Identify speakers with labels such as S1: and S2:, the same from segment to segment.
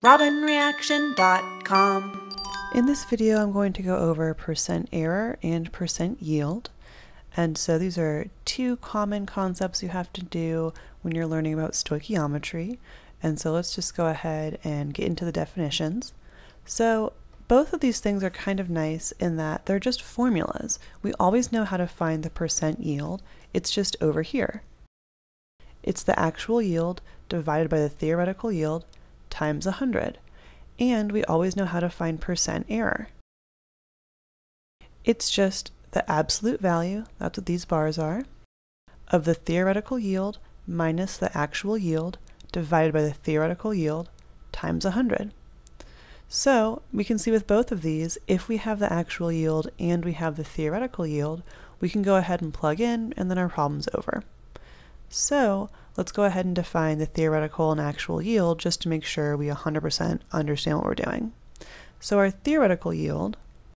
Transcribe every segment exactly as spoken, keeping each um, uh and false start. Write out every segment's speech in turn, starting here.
S1: robin reaction dot com.
S2: In this video, I'm going to go over percent error and percent yield. And so these are two common concepts you have to do when you're learning about stoichiometry. And so let's just go ahead and get into the definitions. So both of these things are kind of nice in that they're just formulas. We always know how to find the percent yield. It's just over here. It's the actual yield divided by the theoretical yield times one hundred. And we always know how to find percent error. It's just the absolute value, that's what these bars are, of the theoretical yield minus the actual yield divided by the theoretical yield times one hundred. So we can see with both of these, if we have the actual yield and we have the theoretical yield, we can go ahead and plug in and then our problem's over. So let's go ahead and define the theoretical and actual yield just to make sure we one hundred percent understand what we're doing. So our theoretical yield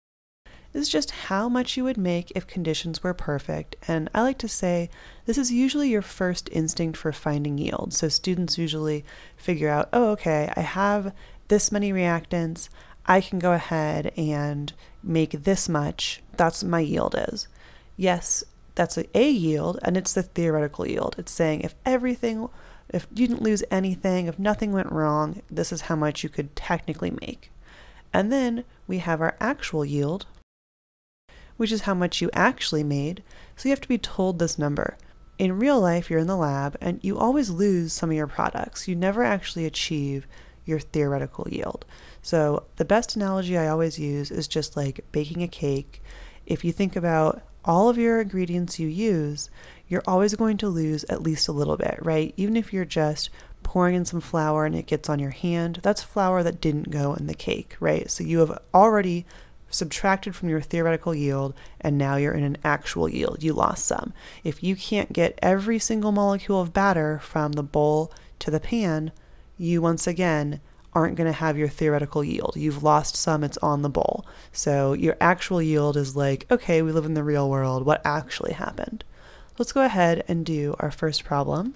S2: is just how much you would make if conditions were perfect. And I like to say this is usually your first instinct for finding yield. So students usually figure out, oh, okay, I have this many reactants. I can go ahead and make this much. That's what my yield is. Yes, that's a, a yield, and it's the theoretical yield. It's saying if everything, if you didn't lose anything, if nothing went wrong, this is how much you could technically make. And then we have our actual yield, which is how much you actually made. So you have to be told this number. In real life, you're in the lab, and you always lose some of your products. You never actually achieve your theoretical yield. So the best analogy I always use is just like baking a cake. If you think about all of your ingredients you use, you're always going to lose at least a little bit, right? Even if you're just pouring in some flour and it gets on your hand, that's flour that didn't go in the cake, right? So you have already subtracted from your theoretical yield, and now you're in an actual yield. You lost some. If you can't get every single molecule of batter from the bowl to the pan, you once again aren't going to have your theoretical yield. You've lost some, it's on the bowl. So your actual yield is like, okay, we live in the real world. What actually happened? Let's go ahead and do our first problem.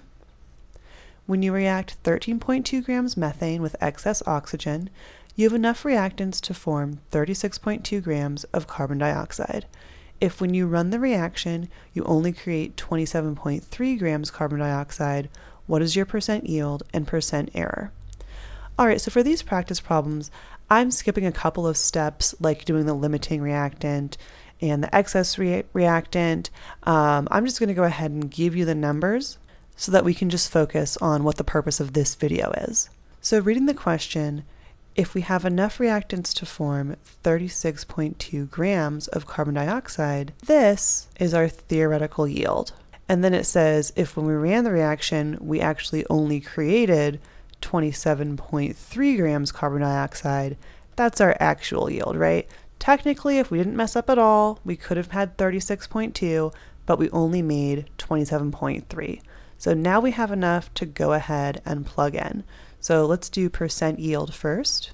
S2: When you react thirteen point two grams methane with excess oxygen, you have enough reactants to form thirty-six point two grams of carbon dioxide. If when you run the reaction, you only create twenty-seven point three grams carbon dioxide, what is your percent yield and percent error? All right, so for these practice problems, I'm skipping a couple of steps like doing the limiting reactant and the excess re reactant. Um, I'm just going to go ahead and give you the numbers so that we can just focus on what the purpose of this video is. So reading the question, if we have enough reactants to form thirty-six point two grams of carbon dioxide, this is our theoretical yield. And then it says if when we ran the reaction, we actually only created twenty-seven point three grams carbon dioxide, that's our actual yield, right? Technically, if we didn't mess up at all, we could have had thirty-six point two, but we only made twenty-seven point three. So now we have enough to go ahead and plug in. So let's do percent yield first.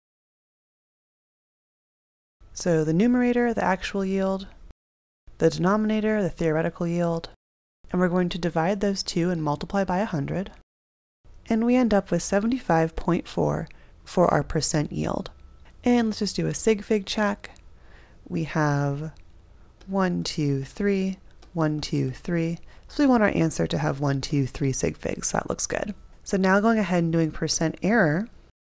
S2: So the numerator, the actual yield, the denominator, the theoretical yield, and we're going to divide those two and multiply by one hundred. And we end up with seventy-five point four for our percent yield. And let's just do a Sig Fig check. We have one, two, three, one, two, three. So we want our answer to have one, two, three Sig Figs, so that looks good. So now going ahead and doing percent error,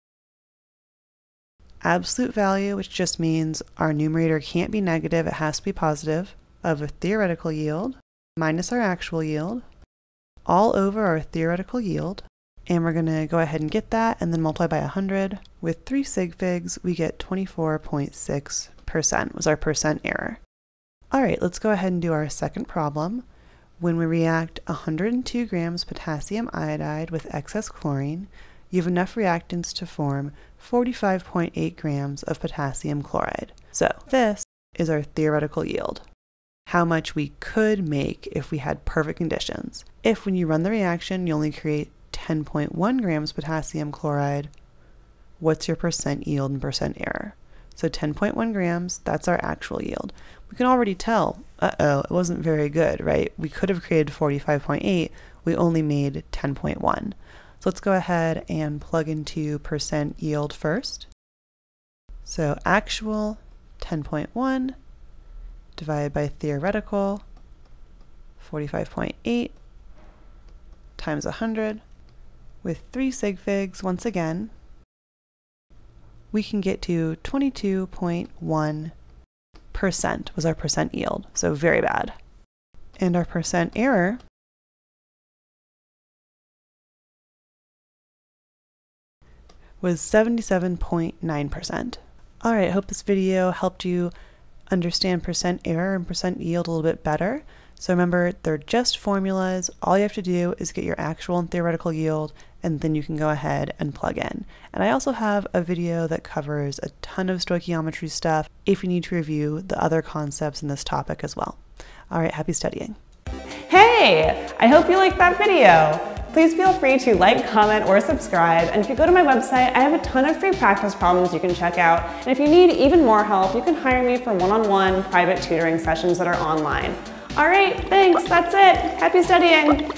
S2: absolute value, which just means our numerator can't be negative, it has to be positive, of a theoretical yield, minus our actual yield, all over our theoretical yield. And we're going to go ahead and get that and then multiply by one hundred. With three Sig Figs, we get twenty-four point six percent was our percent error. All right, let's go ahead and do our second problem. When we react one hundred two grams potassium iodide with excess chlorine, you have enough reactants to form forty-five point eight grams of potassium chloride. So this is our theoretical yield. How much we could make if we had perfect conditions. If when you run the reaction, you only create ten point one grams potassium chloride, what's your percent yield and percent error? So ten point one grams, that's our actual yield. We can already tell, uh-oh, it wasn't very good, right? We could have created forty-five point eight, we only made ten point one. So let's go ahead and plug into percent yield first. So actual ten point one divided by theoretical forty-five point eight times one hundred. With three sig figs once again, we can get to twenty-two point one percent was our percent yield, so very bad. And our percent error was seventy-seven point nine percent. Alright, I hope this video helped you understand percent error and percent yield a little bit better. So remember, they're just formulas. All you have to do is get your actual and theoretical yield, and then you can go ahead and plug in. And I also have a video that covers a ton of stoichiometry stuff if you need to review the other concepts in this topic as well. All right, happy studying.
S3: Hey, I hope you liked that video. Please feel free to like, comment, or subscribe. And if you go to my website, I have a ton of free practice problems you can check out. And if you need even more help, you can hire me for one-on-one private tutoring sessions that are online. All right, thanks, that's it. Happy studying.